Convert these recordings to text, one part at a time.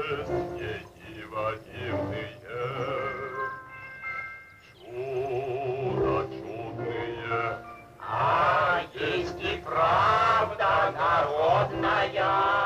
Есть и правда народная.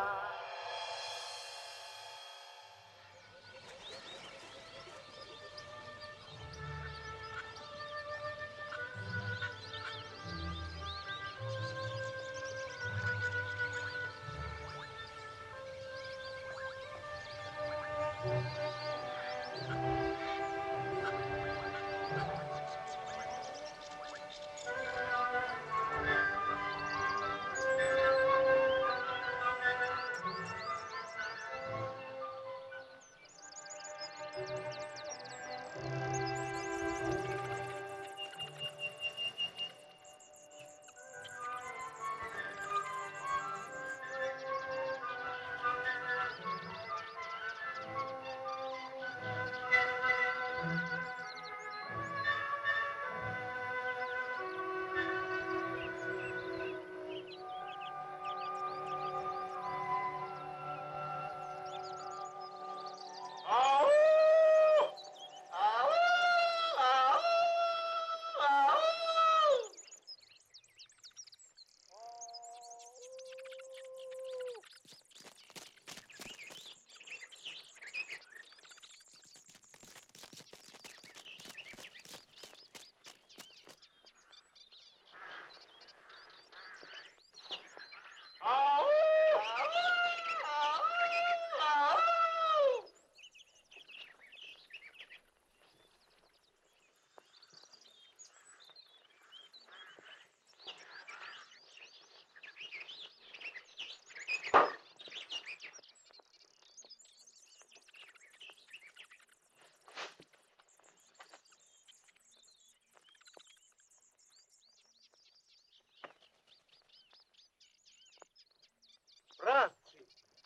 Братцы,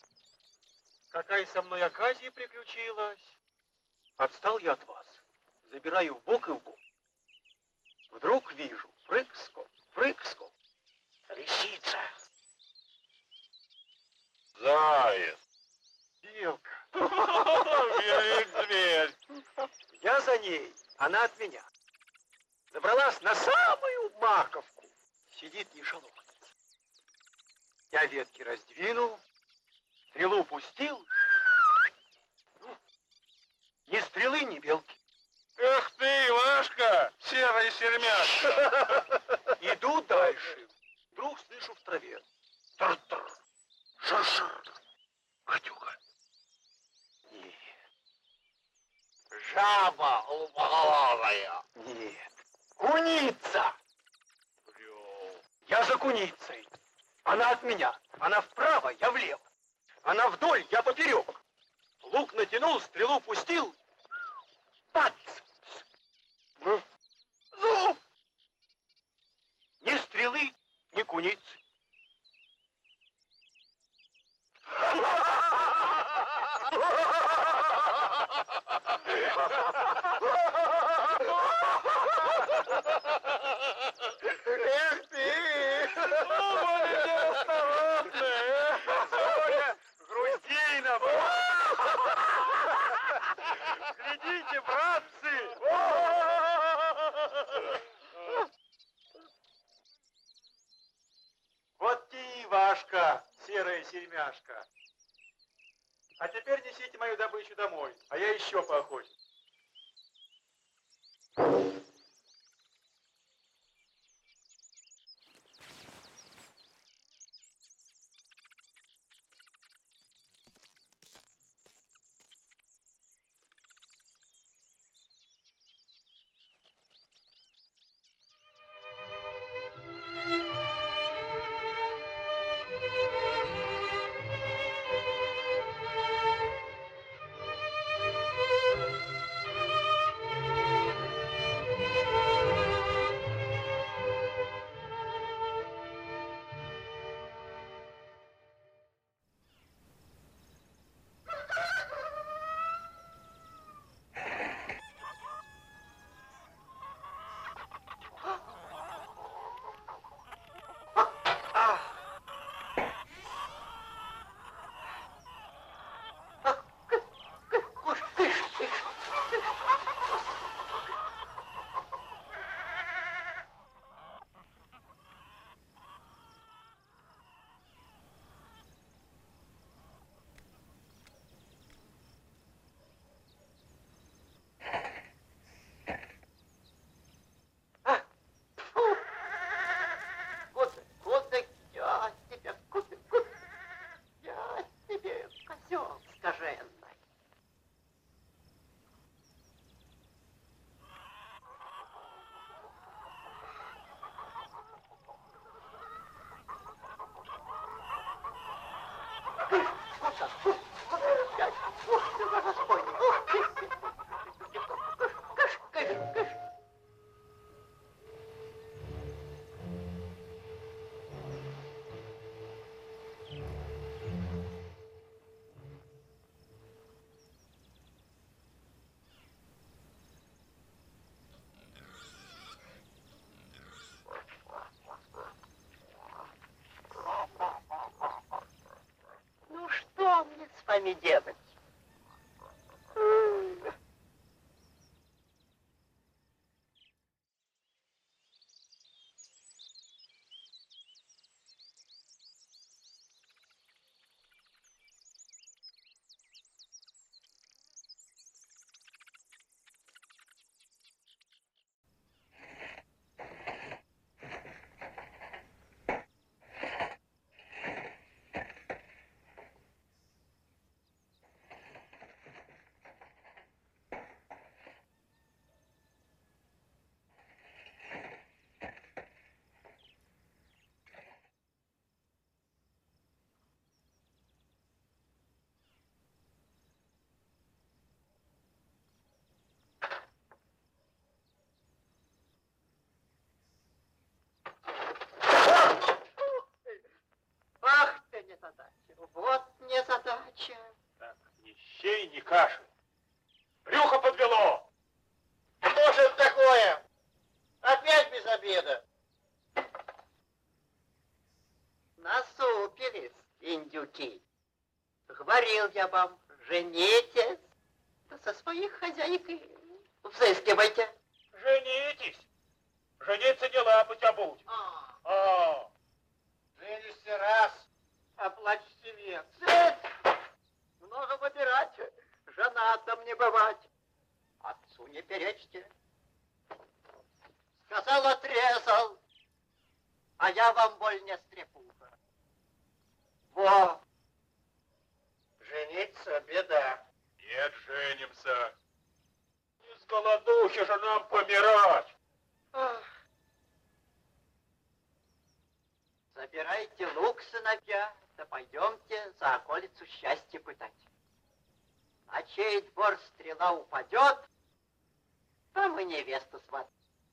какая со мной оказия приключилась. Отстал я от вас, забираю в бок и в бок. Вдруг вижу, прыг-скок, лисица. Заяц. Белка. Велик зверь. Я за ней, она от меня. Забралась на самую маковку. Сидит, не шелохнется. Я ветки раздвинул, стрелу пустил. Ни стрелы, ни белки. Эх ты, Ивашка, серая сермяшка. Иду дальше. Вдруг слышу в траве. Тр-тр, шр-шр. Гадюка. Нет. Жаба лупоголовая. Нет. Куница. Врёл. Я за куницей. Она от меня. Она вправо, я влево. Она вдоль, я поперек. Лук натянул, стрелу пустил. Бац! Зуб! Ни стрелы, ни куницы. Эх ты! Оба неосторожные! Соня, груздина! Глядите, братцы! Вот те и Ивашка, серая сермяшка. А теперь несите мою добычу домой, а я еще поохочусь. вами делать? Ах ты незадача, вот незадача. Так, ни щей, ни каши. Брюхо подвело. Что же это такое? Опять без обеда. Насупились, индюки. Говорил я вам, женитесь, да со своих хозяек и взыскивайте. Женитесь. Жениться не лапать, а будь. А. Женишься раз, а плачете век. Много выбирать, женатым не бывать. Отцу не перечьте. Сказал, отрезал, а я вам боль не стрепуха. Во! Жениться беда. Нет, женимся. С голодухи же нам помирать. Ах. Забирайте лук, сыновья, да пойдемте за околицу счастья пытать. На чей двор стрела упадет, там и невесту сватать.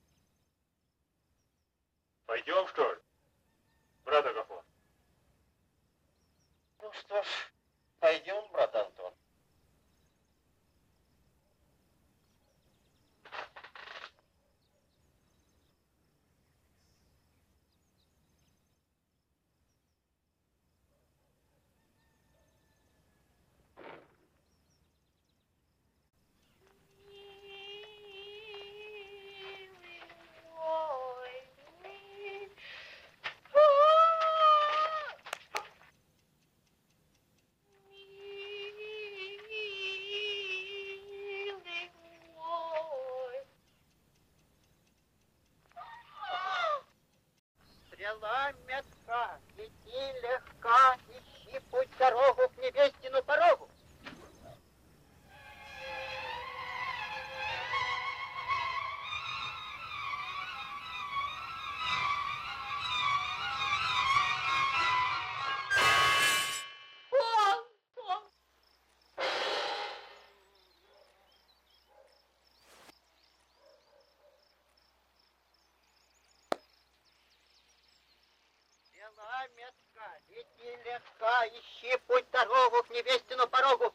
Пойдем, что ли, брат Агафон? Ну что ж, пойдем, брат Антон. Стрела метка, лети легка, ищи путь дорогу к невестину порогу. Стрела метка, лети легка, ищи путь дорогу к невестину порогу.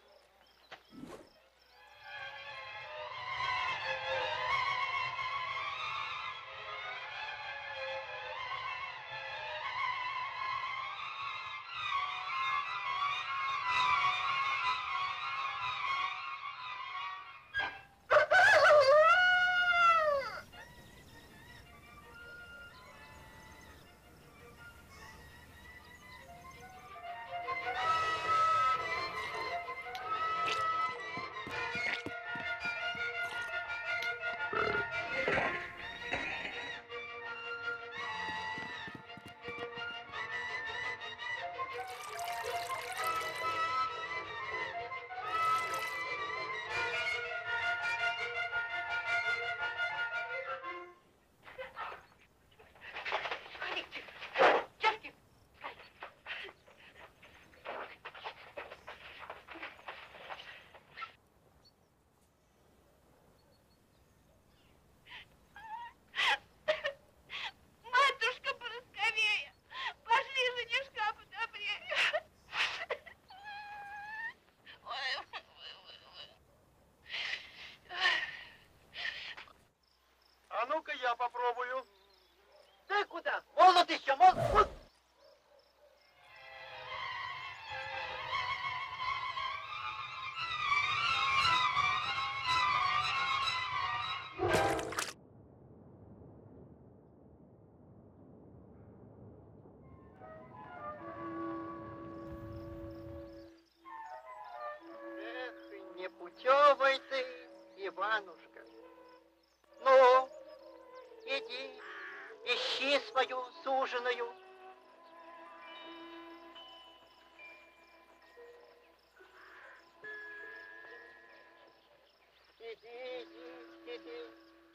А ну-ка я попробую. Ты куда? Молод еще, молод. непутевый ты, Иванушка. Ну, иди, ищи свою суженую. Иди, иди, иди.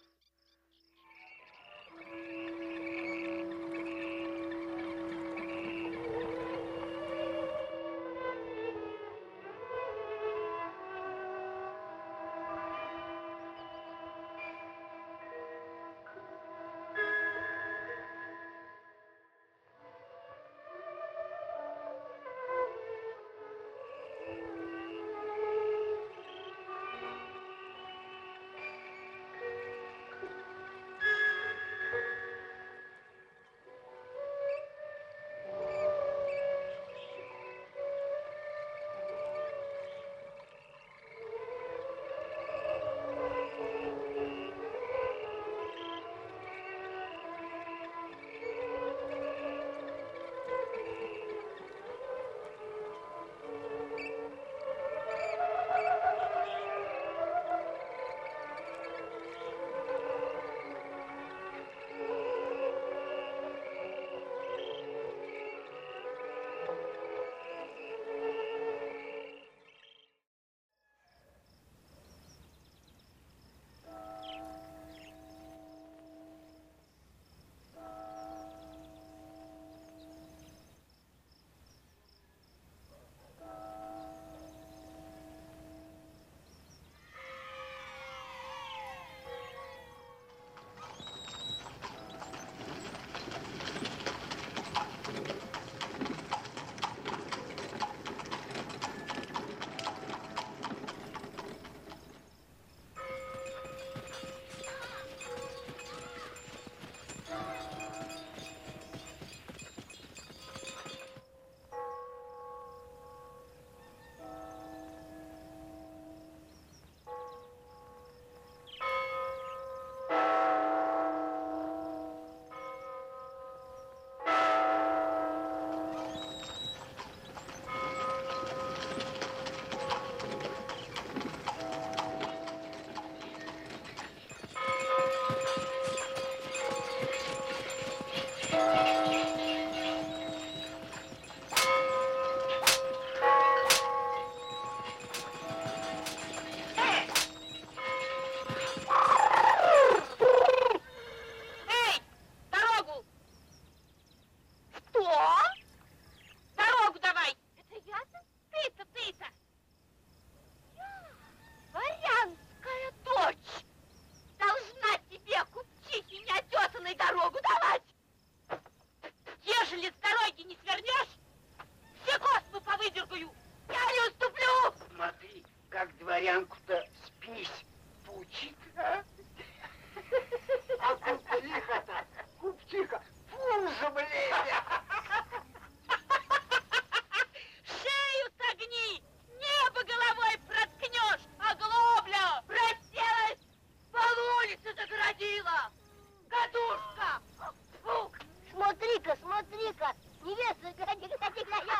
дворянку-то спись пучит, а? А купчиха-то, купчиха, пузо, блин! Шею согни, небо головой проткнешь, оглобля, расселась, по улице загородила. Катушка! Фук! Смотри-ка, смотри-ка, невеста, гляди, гляди, гляди.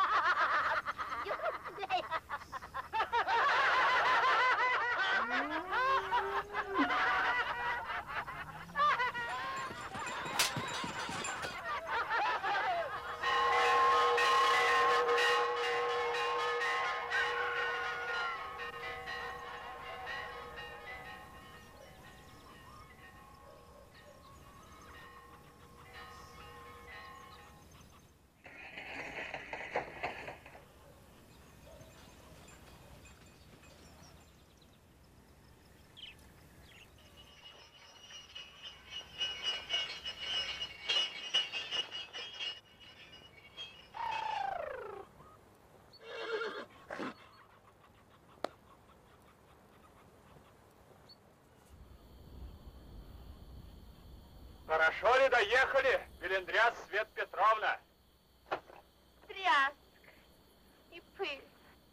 Хорошо ли доехали, Белендряс Свет Петровна? Тряск и пыль.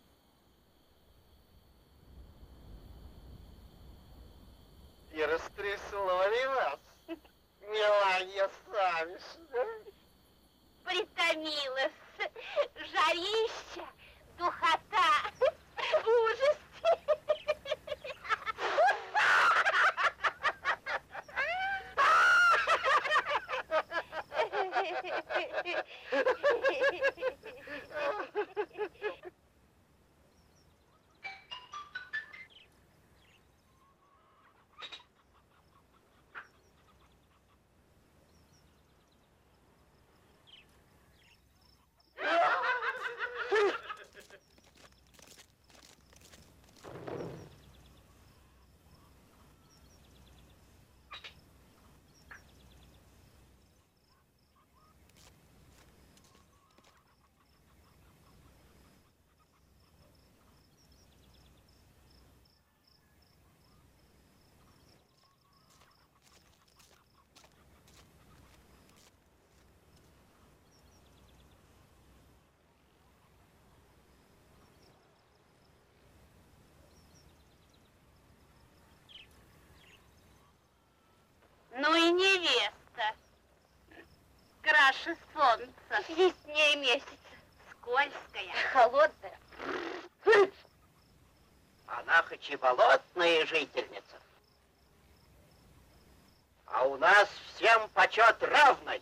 И растрясло ли вас, Меланья Савишна? Притомилась. Жарища, духота, ужас. наше солнце. Яснее месяца. Скользкая. Холодная. Она хоть и болотная жительница, а у нас всем почет равный.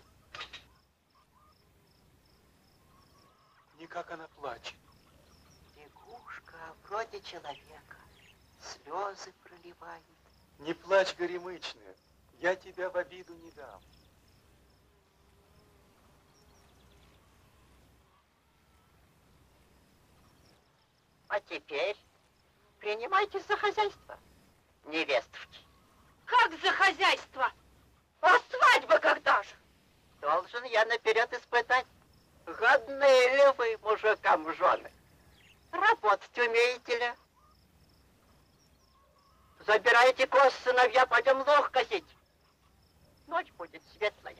Никак она плачет. Лягушка вроде человека, слезы проливает. Не плачь, горемычная, я тебя в обиду не дам. А теперь принимайте за хозяйство, невестушки. Как за хозяйство? А свадьба когда же? Должен я наперед испытать, годные ли вы мужикам в жены. Работать умеете ли? Забирайте коз, сыновья, пойдем лох косить. Ночь будет светлая.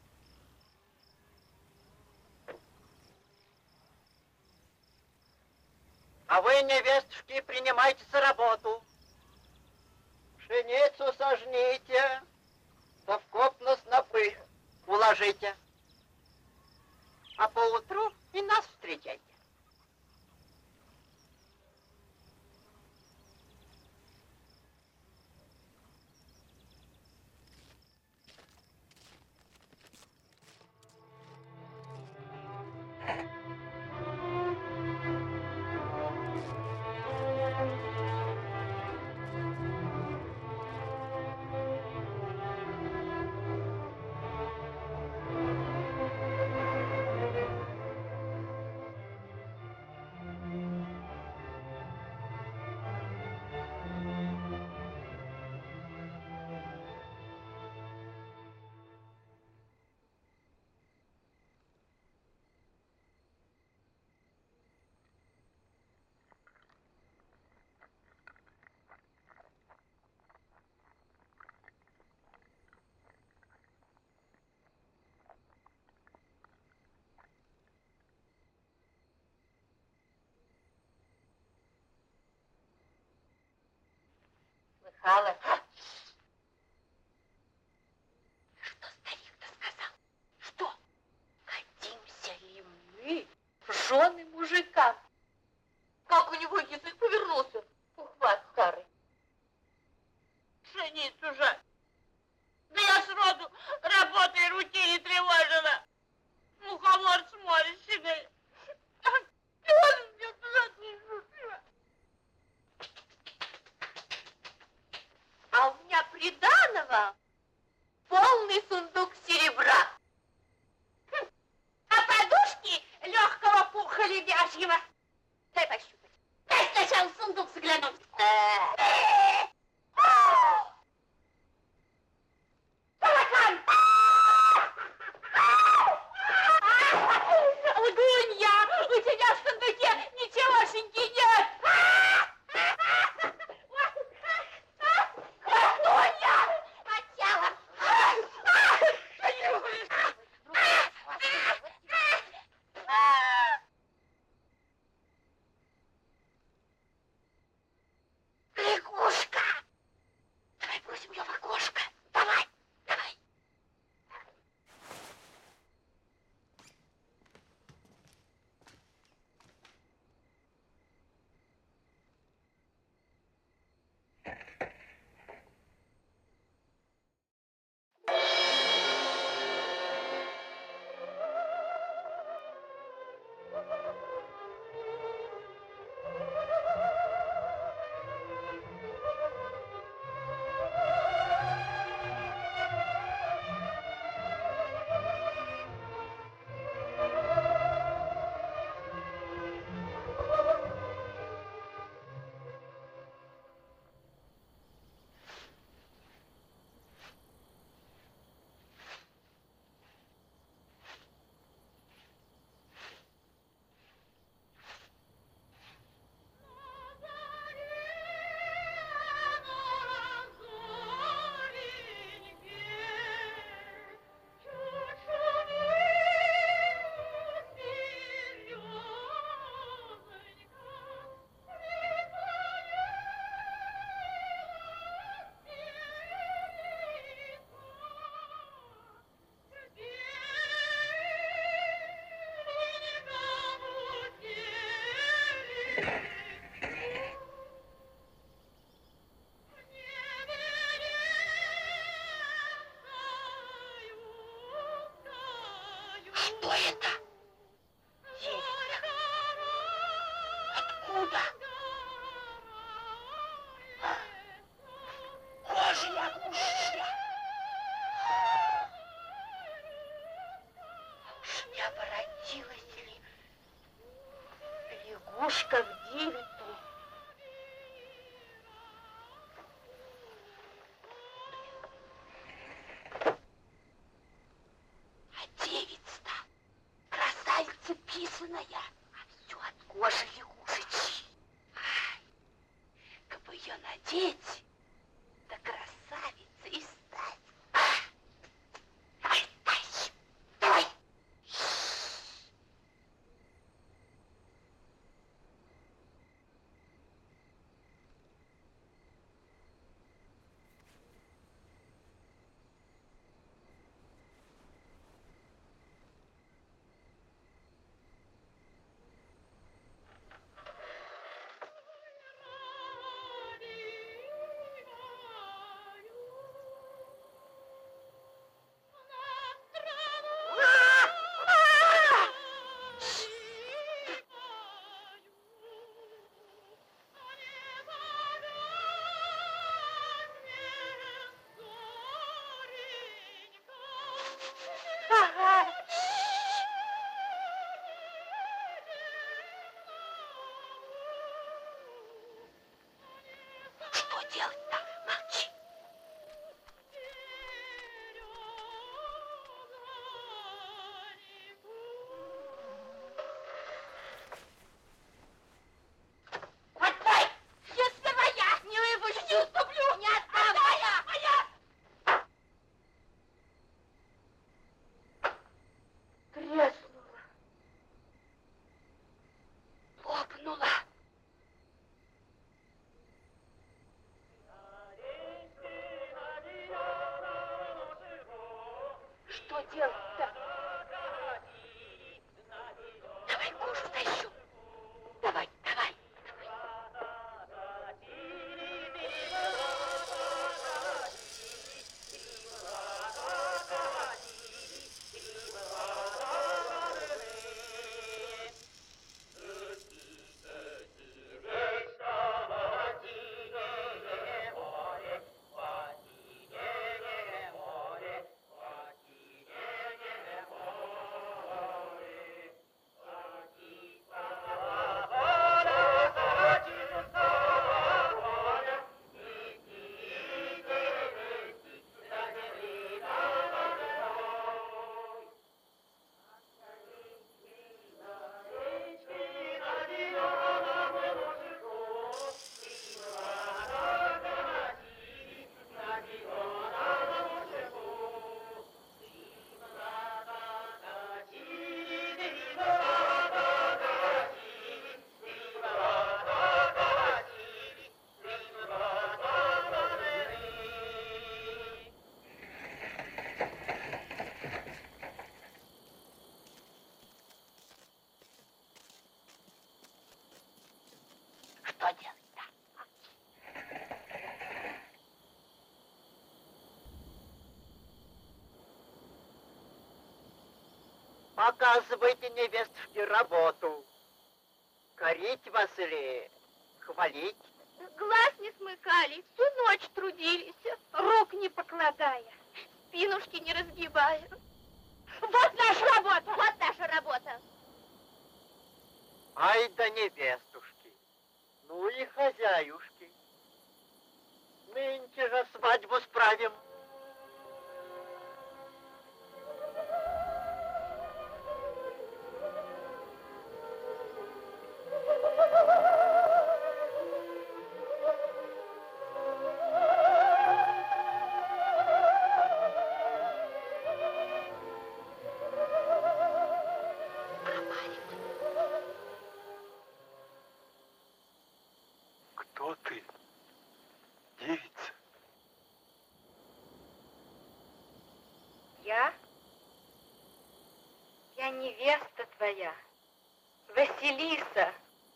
А вы, невестушки, принимайте за работу. Пшеницу сожните, да в коп на снопы уложите. А поутру и нас встречайте. Слыхала? Что старик-то сказал? Что? Годимся ли мы в жены мужикам? Как у него язык повернулся? Ухват старый. Пшеницу же. Да я сроду работой руки не тревожила. Мухомор сморщенный. А у меня приданого полный сундук серебра. А подушки легкого пуха лебяжьего. Дай пощупать. Дай сначала в сундук заглянуть. как девицу. А девица-то красавица писаная, а все от кожи лягушечьей. Ай, как бы ее надеть, да красавица и стать. Давай, тащи, давай. Что делать-то? Молчи. Отдай! Если моя! Не выпущу, не уступлю! Не отдам! Моя! Треснула. Лопнула. Что делать-то? Давай кожу тащу. Давай, давай. Что делать-то? Показывайте невестушке работу. Корить вас или хвалить? Глаз не смыкали, всю ночь трудились, рук не покладая, спинушки не разгибая. Вот наша работа! Вот наша работа! Ай да невестушки, ну и хозяюшки. Нынче же свадьбу справим. Кто ты, девица? Я невеста твоя, Василиса.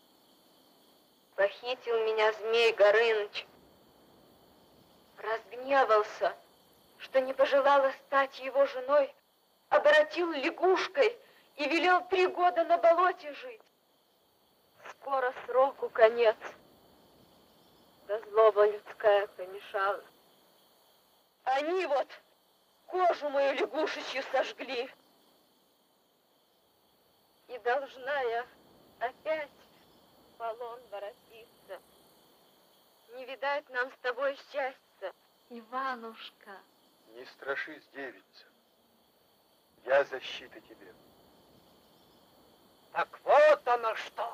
Похитил меня Змей Горыныч. Разгневался, что не пожелала стать его женой, оборотил лягушкой и велел 3 года на болоте жить. Скоро сроку конец, да злоба людская помешала. Они вот кожу мою лягушечью сожгли. И должна я опять Аполлон воротится. Не видать нам с тобой счастья. Иванушка. Не страшись, девица. Я защита тебе. Так вот оно что.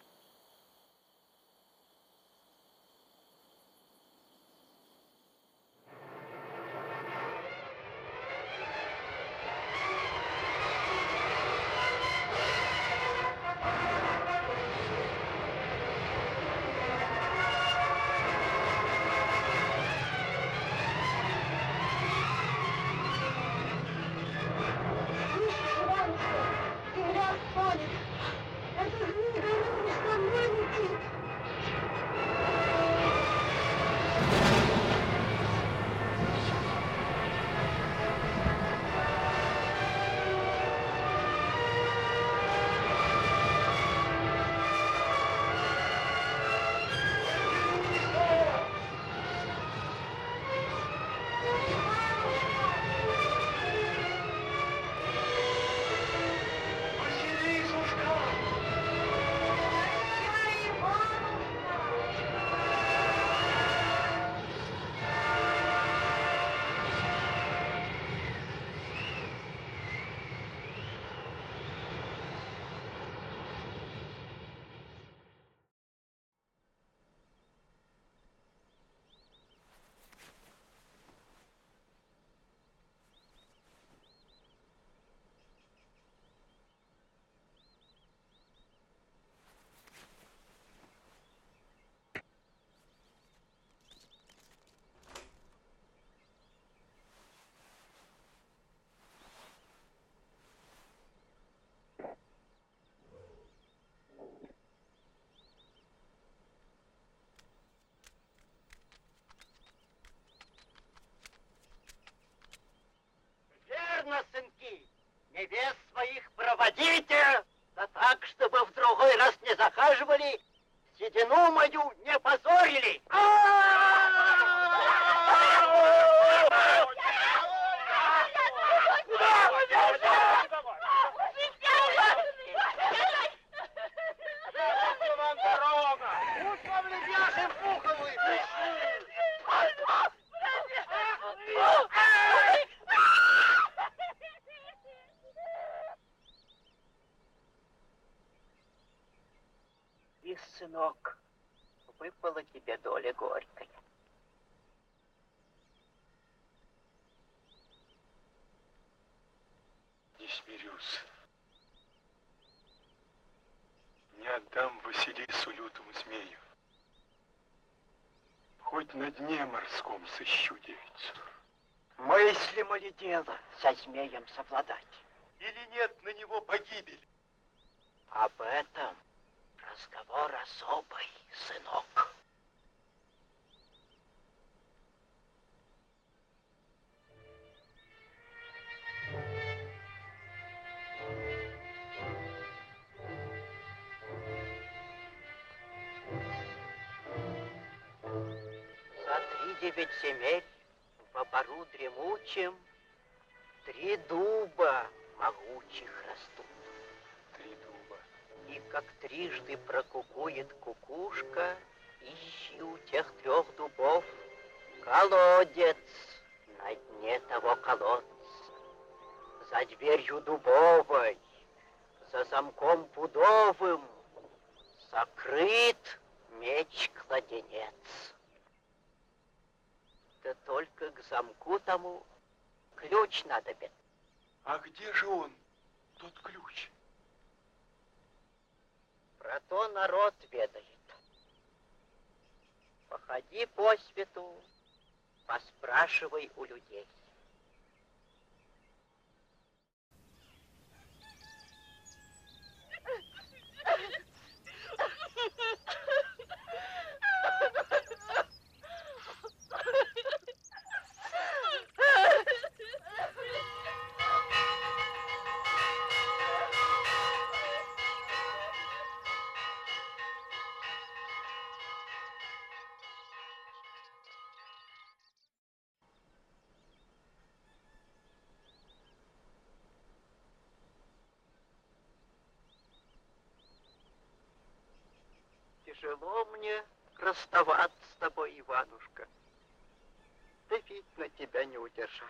Верно, сынки, невест своих проводите, да так, чтобы в другой раз не захаживали, седину мою не позорили. И, сынок, выпала тебе доля горькая. Не смирюсь. Не отдам Василису лютому змею. Хоть на дне морском сыщу девицу. Мыслимо ли дело со змеем совладать? Или нет на него погибель? Об этом разговор особый, сынок. За 39 земель по бору дремучем 3 дуба могучих растут. 3 дуба. И как трижды прокукует кукушка, ищи у тех 3 дубов колодец на дне того колодца. За дверью дубовой, за замком пудовым сокрыт меч-кладенец. Да только к замку тому ключ надобен. А где же он, тот ключ? Про то народ ведает. Походи по свету, поспрашивай у людей. Тяжело мне расставаться с тобой, Иванушка. Да ведь на тебя не удержать.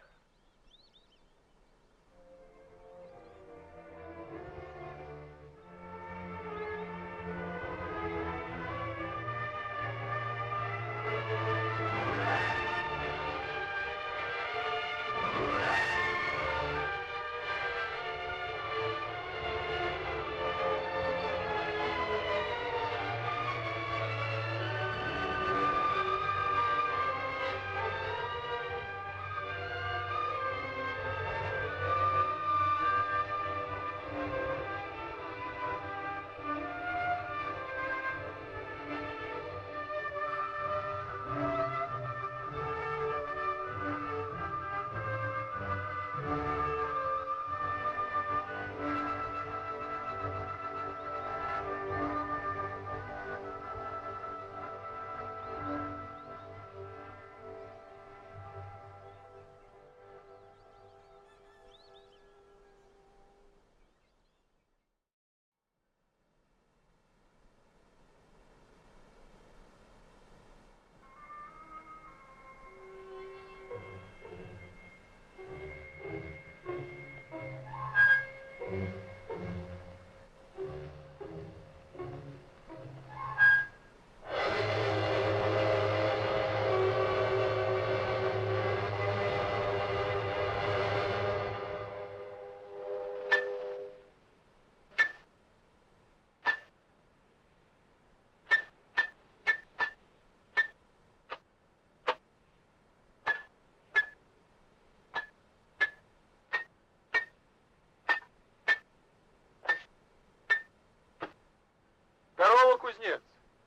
Здорово, кузнец.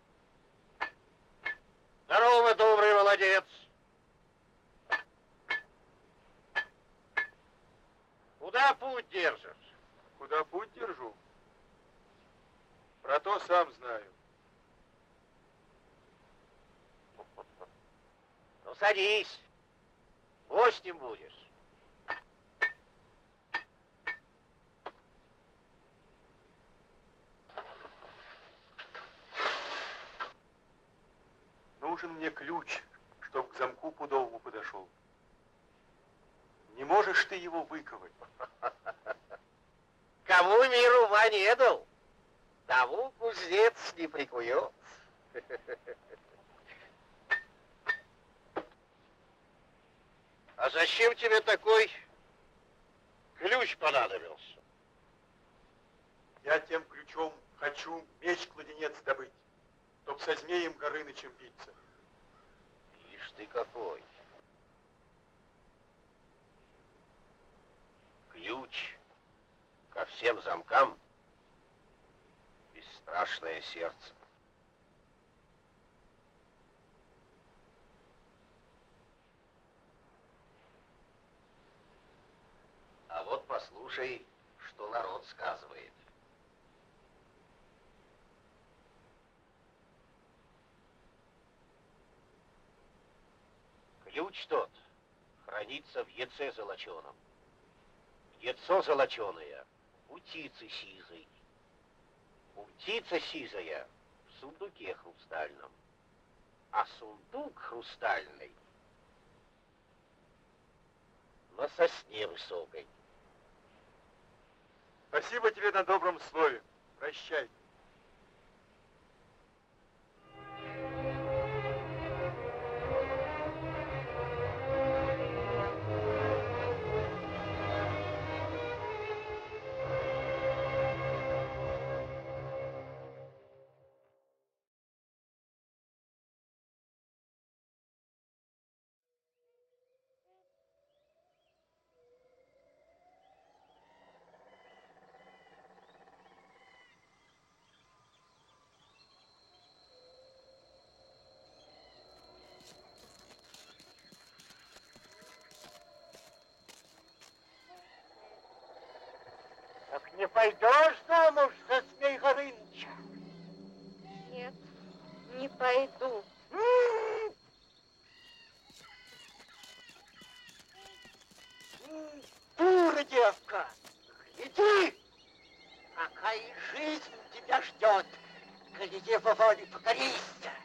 Здорово, добрый молодец. Куда путь держишь? Куда путь держу? Про то сам знаю. Ну, садись. Гостем будешь. Нужен мне ключ, чтоб к замку пудовому подошел. Не можешь ты его выковать? Кому мир ума не дал, тому кузнец не прикует. А зачем тебе такой ключ понадобился? Я тем ключом хочу меч-кладенец добыть, чтоб со змеем Горынычем биться. Ишь ты какой. Ключ ко всем замкам, бесстрашное сердце. А вот послушай, что народ сказывает. Ключ тот хранится в яйце золоченом. Яйцо золоченое у птицы сизой. У птицы сизая в сундуке хрустальном. А сундук хрустальный на сосне высокой. Спасибо тебе на добром слове. Прощай. Так не пойдешь замуж за Змей Горыныча? Нет, не пойду. Дура девка, гляди, какая жизнь тебя ждет. Гляди в его воле покорись.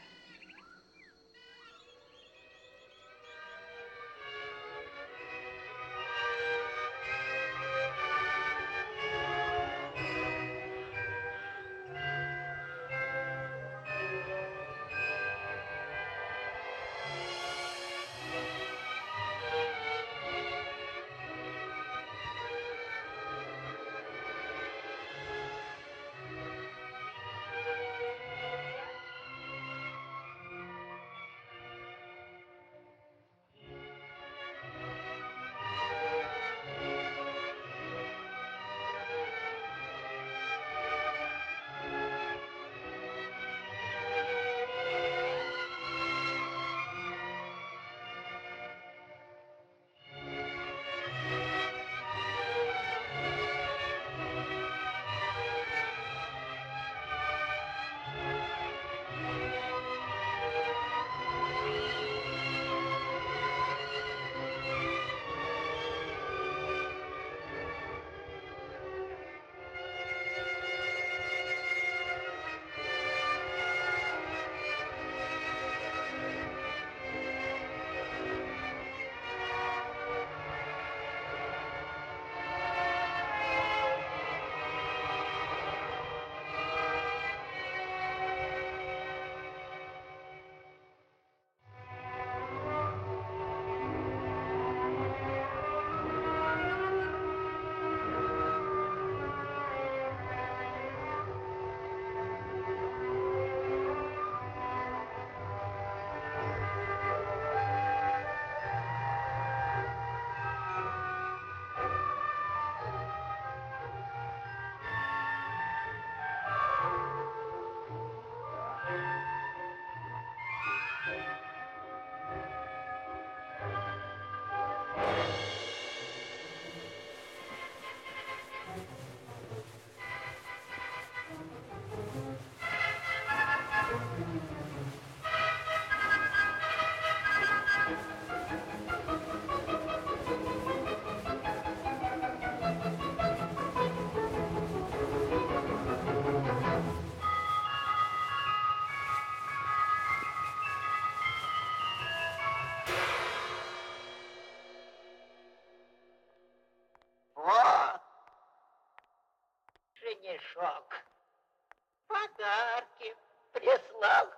Вот, женишок, подарки прислал.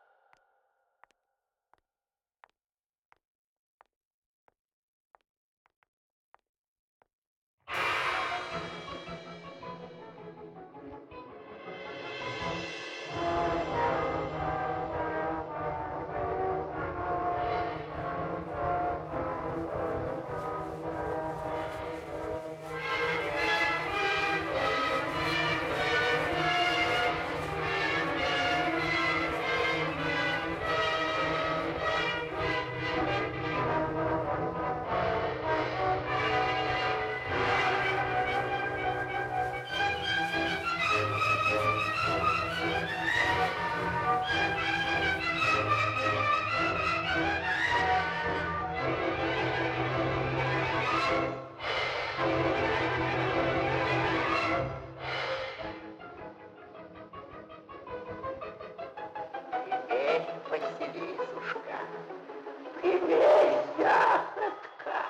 Василисушка, привет, ягодка.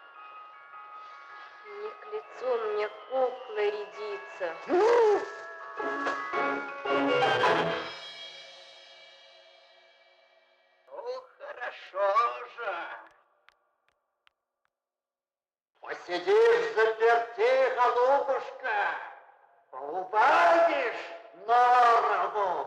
Не к лицу мне кукла рядится. Ну, хорошо же. Посидишь заперти, голубушка, поубавишь норму.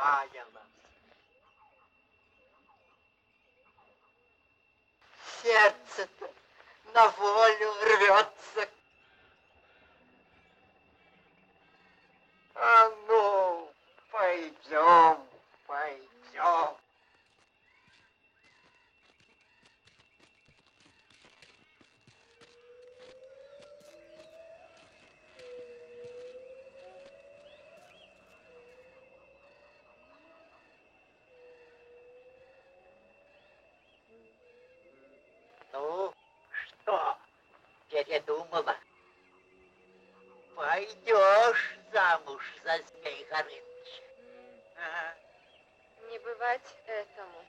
лаяла. Сердце-то на волю рвется. А ну, пойдем, пойдем. Ну, что, передумала? Пойдешь замуж за Змей Горыныча? Ага. Не бывать этому.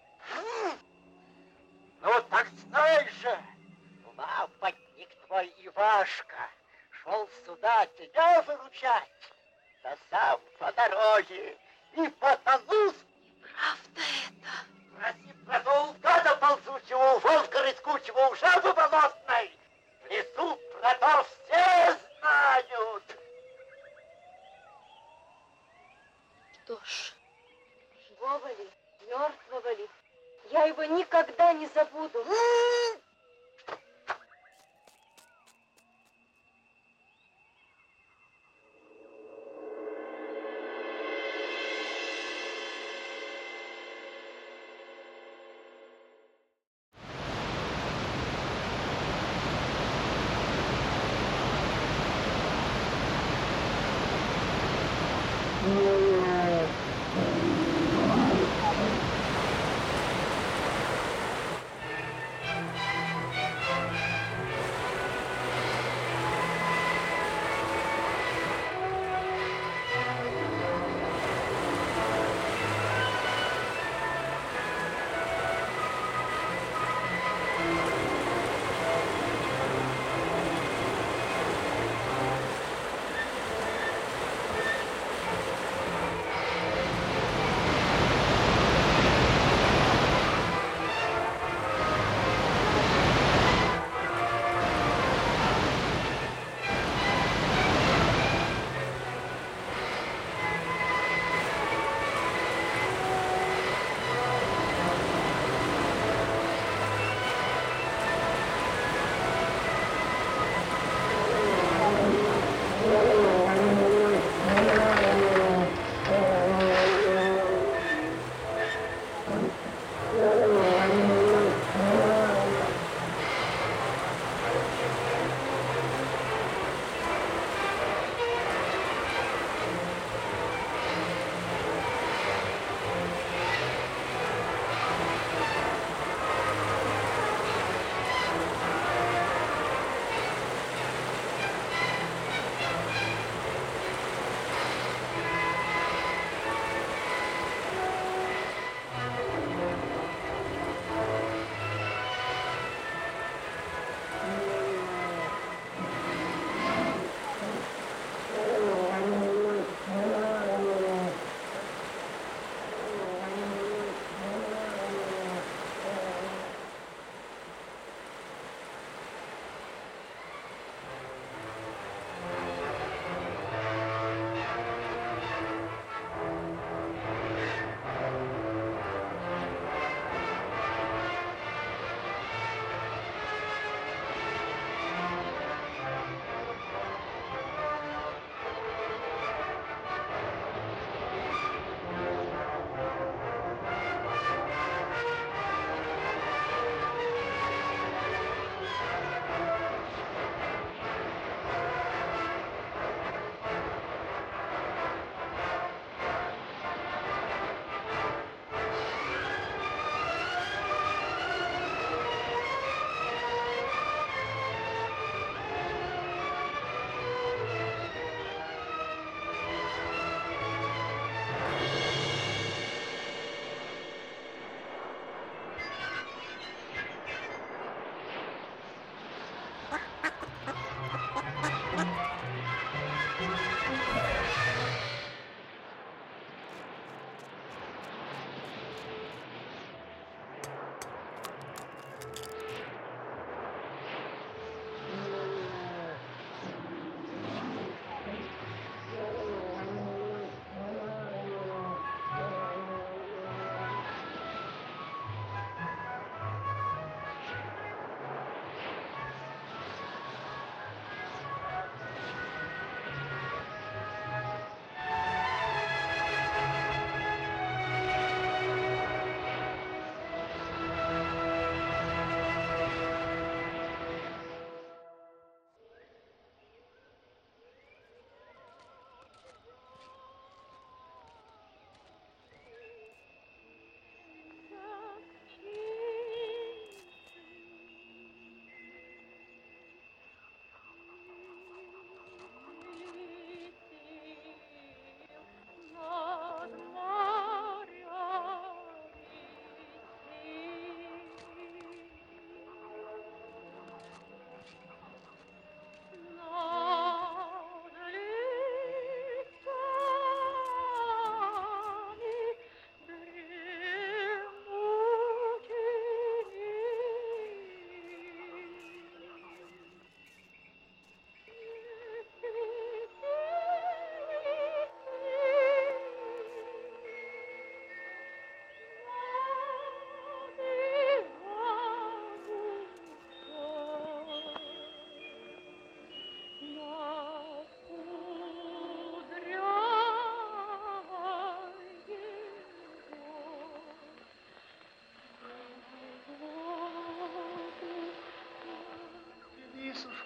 Ну, так знай же, лапотник твой Ивашка шел сюда тебя выручать, да сам по дороге и потонул. Правда это? Раз не продул гада ползучего, волка рыскучего, в жабы болотной, в лесу про то все знают. Что ж, живого ли, мертвого ли, я его никогда не забуду.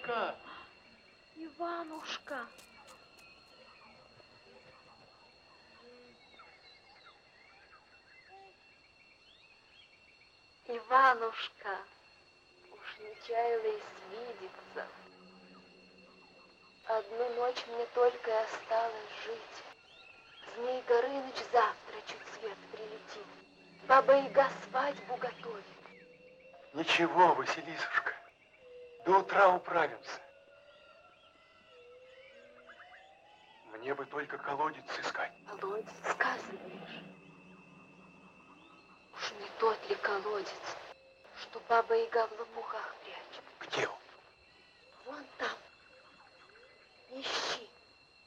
Иванушка! Иванушка! Иванушка! Уж не чаялась видеться. Одну ночь мне только и осталось жить. Змей Горыныч завтра чуть свет прилетит. Баба-Яга свадьбу готовит. Ничего, Василисушка, до утра управимся. Мне бы только колодец искать. Колодец, сказываешь? Уж не тот ли колодец, что Баба-Яга в лопухах прячет? Где он? Вон там. Ищи.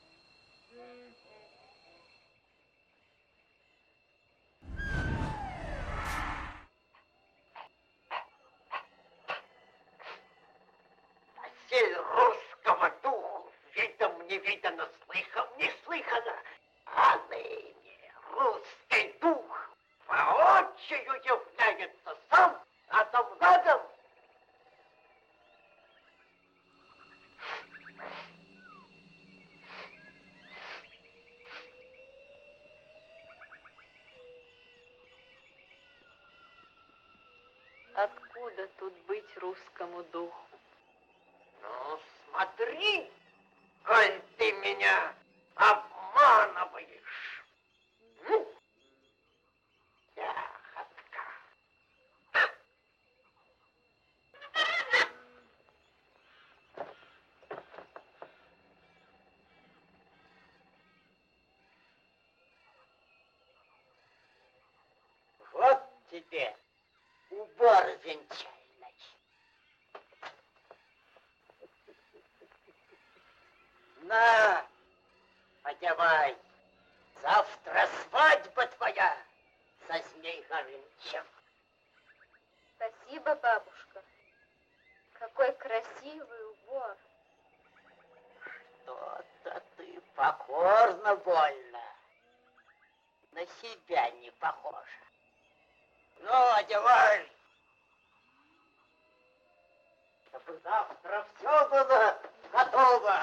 Силь русского духу, видом не видано, слыхом не слыхано, а ныне русский дух воочию является сам над владом. Откуда тут быть русскому духу? Ну, смотри, коль ты меня обманываешь. Ягодка. Вот тебе убор венчальный. На, одевай. Завтра свадьба твоя со Змей Горынычем. Спасибо, бабушка. Какой красивый убор. Что-то ты покорно больно. На себя не похожа. Ну, одевай. Чтобы завтра все было готово.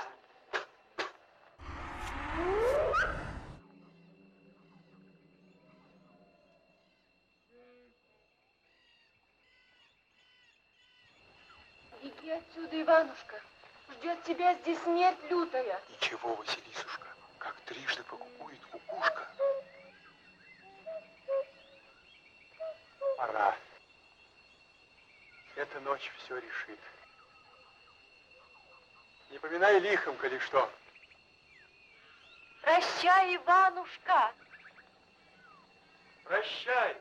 Беги отсюда, Иванушка. Ждет тебя здесь смерть лютая. Ничего, Василисушка, как трижды покукует кукушка. Пора. Эта ночь все решит. Не поминай лихом, коли что. Прощай, Иванушка. Прощай.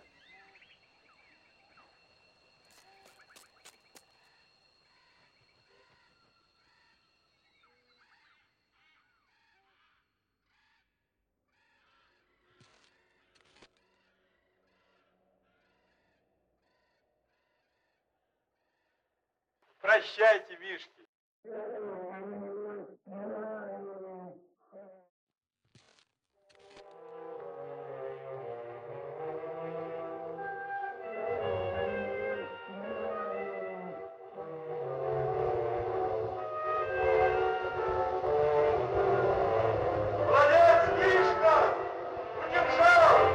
Прощайте, мишки. Молодец, Мишка! Удержал!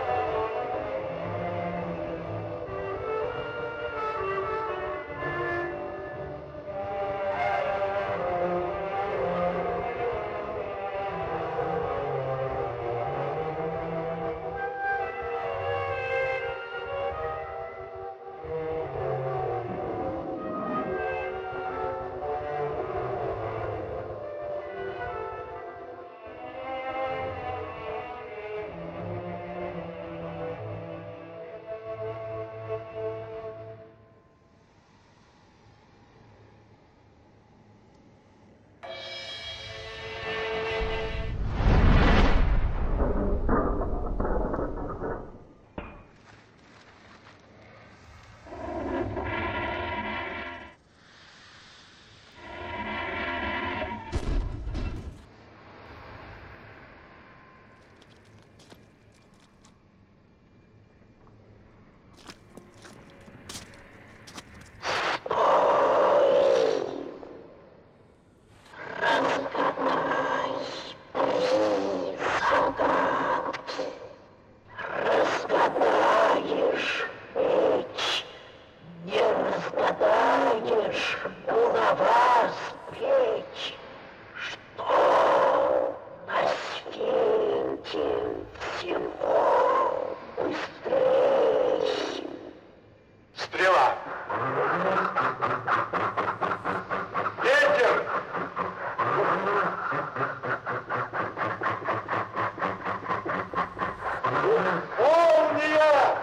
Молния!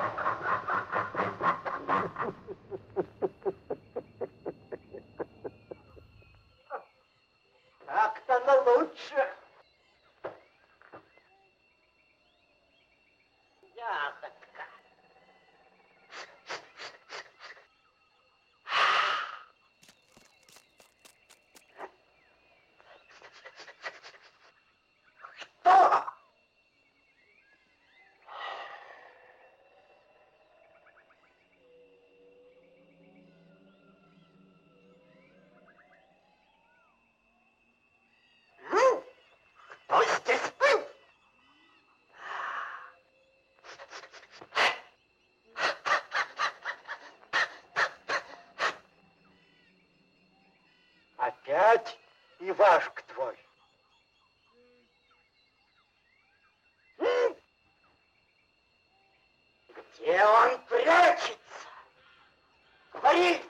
Так-то на лучше. Ягодка. Кто? Кто здесь был? Опять Ивашка твой. Где он прячется? Говори!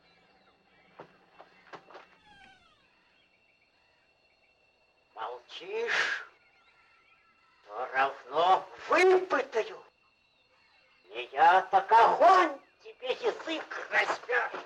Молчишь? То равно выпытаю. Не я, так огонь тебе язык разберет.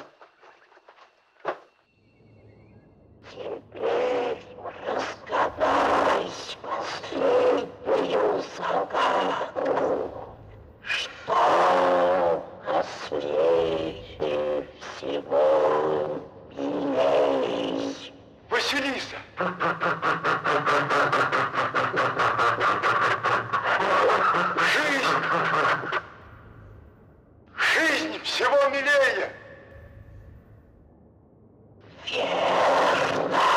Теперь разгадай последнюю загадку. Что на свете всего милей? Василиса! Жизнь всего милее! Верно.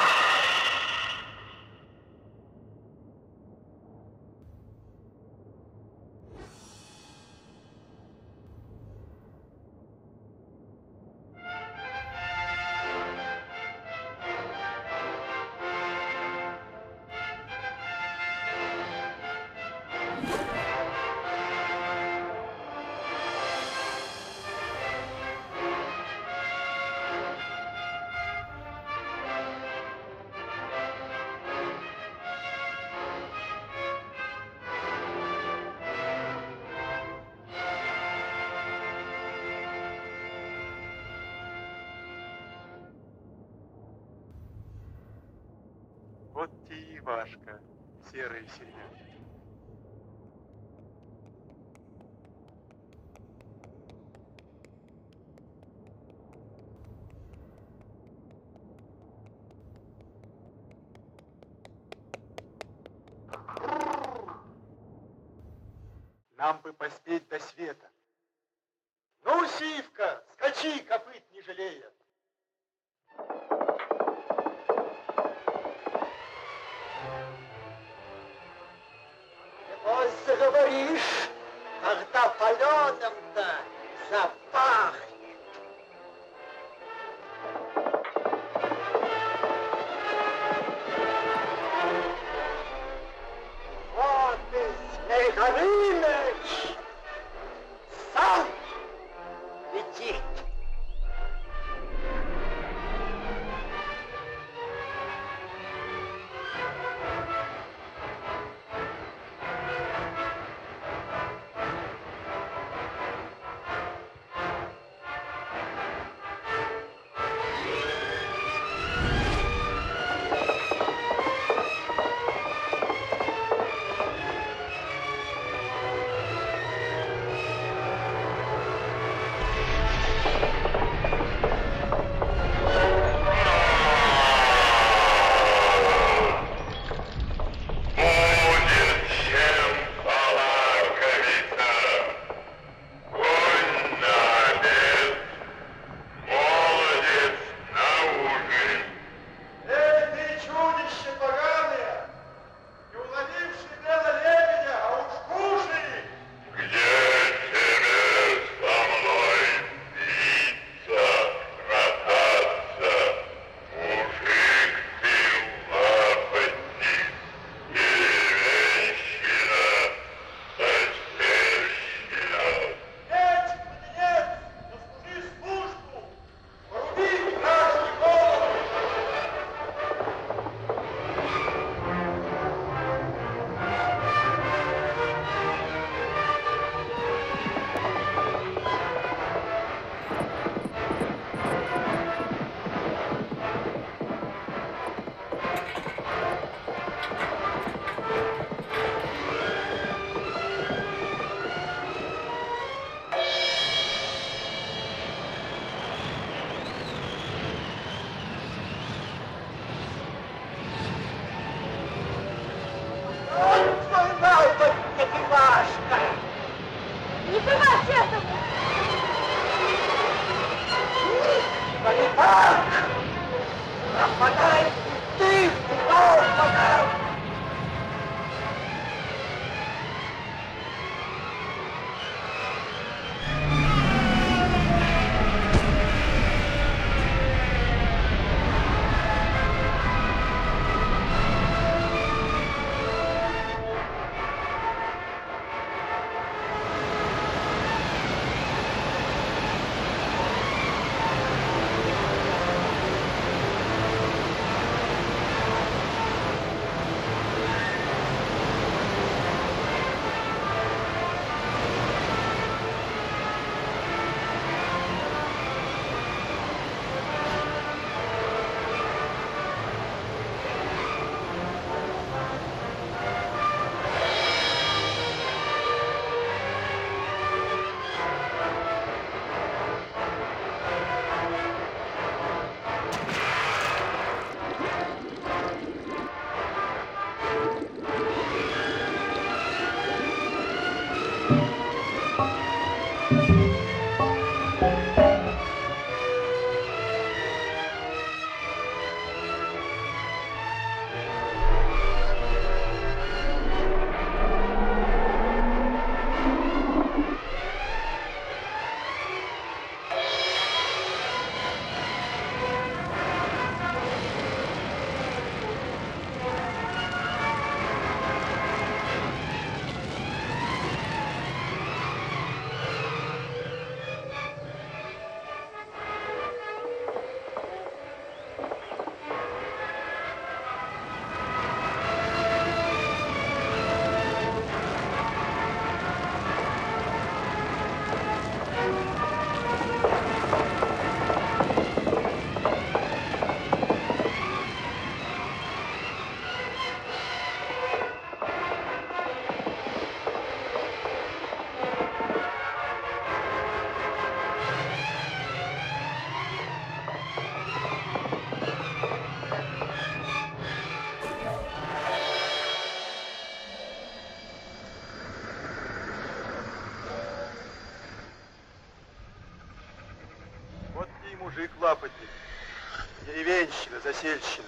Вот и Ивашка, серый серьезный. Нам бы поспеть до света. Ну, Сивка, скачи, копыт не жалея. Вот заговоришь, когда паленым-то запахнет. Вот и Змей Горыныч сам летит. Лапотник Ивашка! Не бывать этому! Не так! Пропадай ты, Лапотник! Вот тебе и мужик лапотник, деревенщина, засельщина.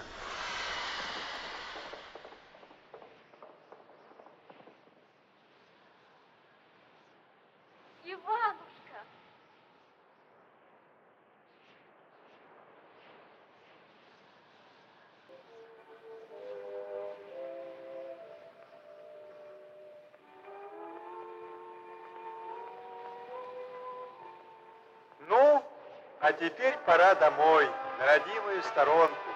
Иванушка! Ну, а теперь пора домой, на родимую сторонку.